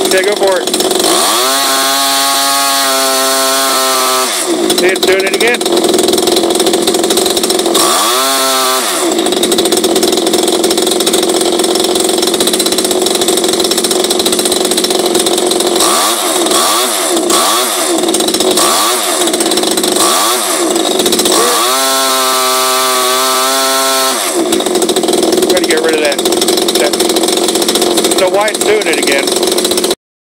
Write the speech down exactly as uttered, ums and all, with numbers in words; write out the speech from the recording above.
Okay, go for it. See, it's doing it again. Try to get rid of that. that. So why it's doing it again?